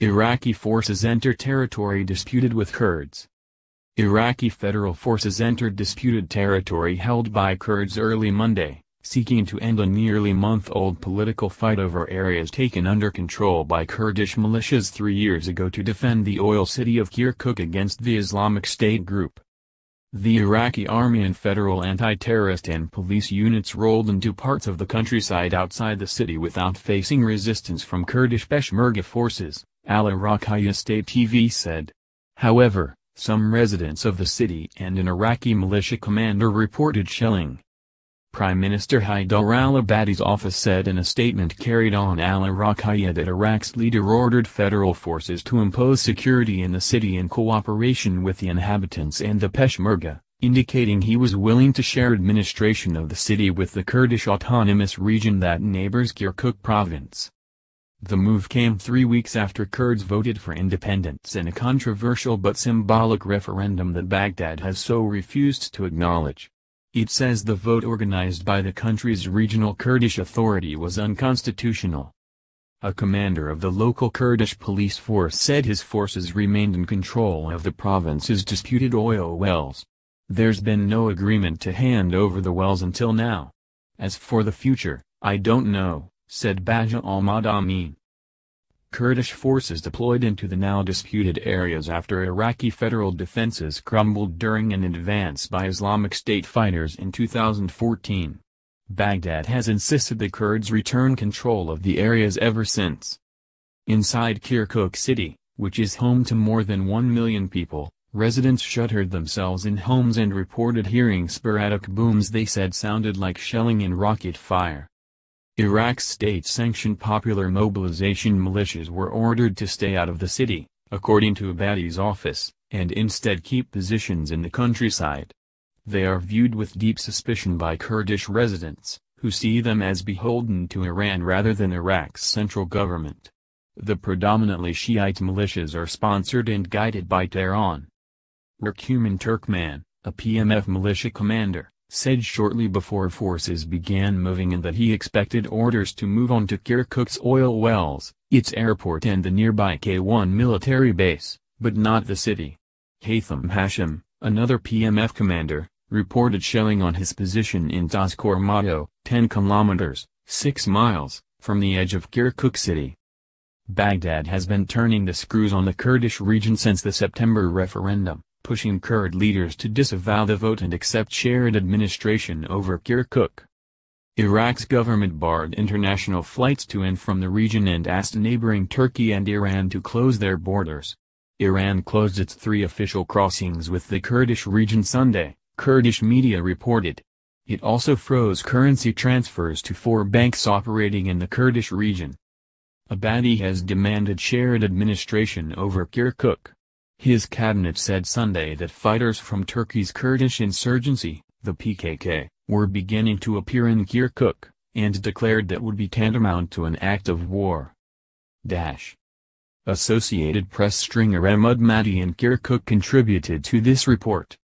Iraqi forces enter territory disputed with Kurds. Iraqi federal forces entered disputed territory held by Kurds early Monday, seeking to end a nearly month-old political fight over areas taken under control by Kurdish militias 3 years ago to defend the oil city of Kirkuk against the Islamic State group. The Iraqi army and federal anti-terrorist and police units rolled into parts of the countryside outside the city without facing resistance from Kurdish Peshmerga forces, Al-Iraqiyya State TV said. However, some residents of the city and an Iraqi militia commander reported shelling. Prime Minister Haidar al-Abadi's office said in a statement carried on Al-Iraqiyya that Iraq's leader ordered federal forces to impose security in the city in cooperation with the inhabitants and the Peshmerga, indicating he was willing to share administration of the city with the Kurdish autonomous region that neighbors Kirkuk province. The move came 3 weeks after Kurds voted for independence in a controversial but symbolic referendum that Baghdad has so refused to acknowledge. It says the vote organized by the country's regional Kurdish authority was unconstitutional. A commander of the local Kurdish police force said his forces remained in control of the province's disputed oil wells. There's been no agreement to hand over the wells until now. As for the future, I don't know, said Baja al-Madameen. Kurdish forces deployed into the now disputed areas after Iraqi federal defenses crumbled during an advance by Islamic State fighters in 2014. Baghdad has insisted the Kurds return control of the areas ever since. Inside Kirkuk city, which is home to more than 1 million people, residents shuttered themselves in homes and reported hearing sporadic booms they said sounded like shelling and rocket fire. Iraq's state-sanctioned popular mobilization militias were ordered to stay out of the city, according to Abadi's office, and instead keep positions in the countryside. They are viewed with deep suspicion by Kurdish residents, who see them as beholden to Iran rather than Iraq's central government. The predominantly Shiite militias are sponsored and guided by Tehran. Erkuman Turkman, a PMF militia commander, said shortly before forces began moving in that he expected orders to move on to Kirkuk's oil wells, its airport and the nearby K1 military base, but not the city. Haytham Hashim, another PMF commander, reported shelling on his position in Tazkormato, 10 kilometers, 6 miles, from the edge of Kirkuk city. Baghdad has been turning the screws on the Kurdish region since the September referendum, pushing Kurd leaders to disavow the vote and accept shared administration over Kirkuk. Iraq's government barred international flights to and from the region and asked neighboring Turkey and Iran to close their borders. Iran closed its 3 official crossings with the Kurdish region Sunday, Kurdish media reported. It also froze currency transfers to 4 banks operating in the Kurdish region. Abadi has demanded shared administration over Kirkuk. His cabinet said Sunday that fighters from Turkey's Kurdish insurgency, the PKK, were beginning to appear in Kirkuk, and declared that would be tantamount to an act of war. Associated Press stringer Ahmad Mahdi in Kirkuk contributed to this report.